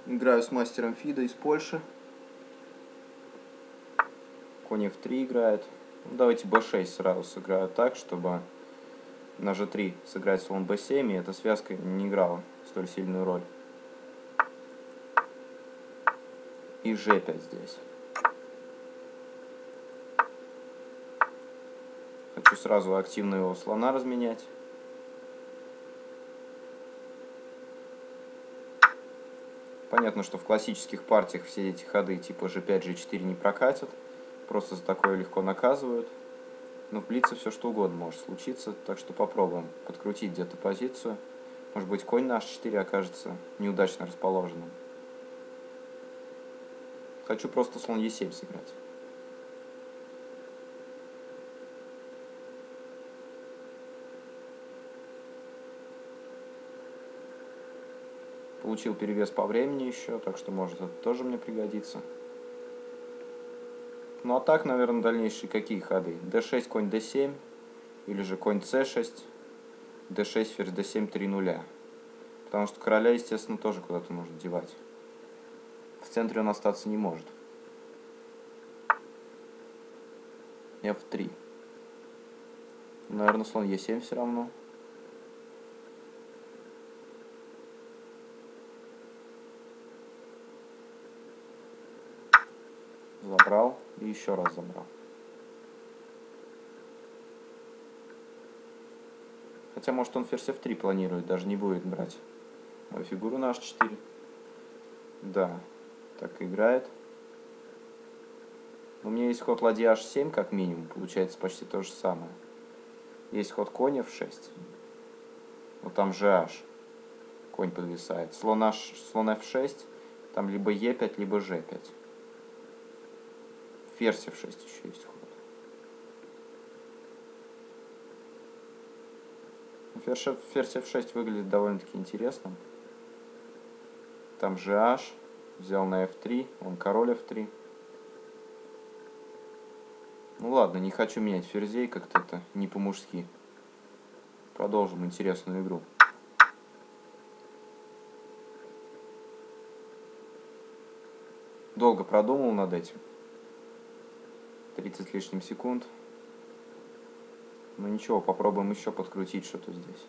Играю с мастером Фида из Польши. Конь f3 играет. Ну, давайте b6 сразу сыграю так, чтобы на g3 сыграть слон b7, и эта связка не играла столь сильную роль. И g5 здесь. Хочу сразу активно его слона разменять. Понятно, что в классических партиях все эти ходы типа g5, g4 не прокатят. Просто за такое легко наказывают. Но в блице все что угодно может случиться, так что попробуем подкрутить где-то позицию. Может быть, конь на h4 окажется неудачно расположенным. Хочу просто слон e7 сыграть. Получил перевес по времени еще, так что может это тоже мне пригодится. Ну а так, наверное, дальнейшие какие ходы? d6, конь d7, или же конь c6, d6, ферзь d7, 3-0. Потому что короля, естественно, тоже куда-то нужно девать. В центре он остаться не может. f3. Наверное, слон e7 все равно. Забрал и еще раз забрал. Хотя, может, он ферзь f3 планирует, даже не будет брать фигуру на h4. Да, так играет. У меня есть ход ладья h7 как минимум, получается почти то же самое. Есть ход конь f6. Вот там же h. Конь подвисает. Слон f6, там либо e5, либо g5. Ферзь f6 еще есть ход. Ферзь f6 выглядит довольно-таки интересно. Там же h. Взял на f3, он король f3. Ну ладно, не хочу менять ферзей, как-то это не по-мужски. Продолжим интересную игру. Долго продумал над этим. 30 с лишним секунд. Ну ничего, попробуем еще подкрутить что-то здесь.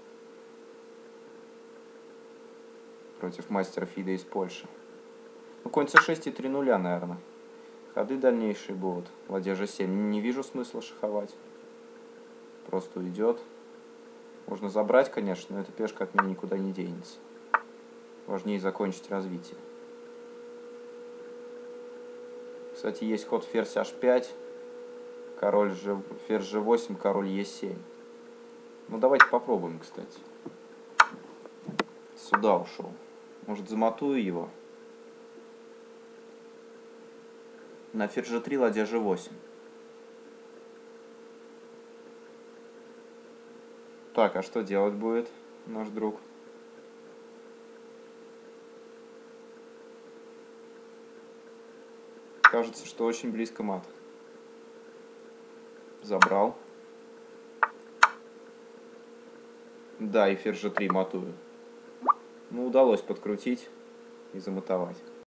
Против мастера Фида из Польши. Ну, конь c6 и 3-0, наверное. Ходы дальнейшие будут. Ладья g7. Не вижу смысла шаховать. Просто уйдет. Можно забрать, конечно, но эта пешка от меня никуда не денется. Важнее закончить развитие. Кстати, есть ход ферзь h5. Ферзь g8, король e7. Ну, давайте попробуем, кстати. Сюда ушел. Может, замотую его? На ферзь g3, ладья g8. Так, а что делать будет наш друг? Кажется, что очень близко мат. Забрал. Да, и ферзь g3 матую. Ну, удалось подкрутить и заматовать.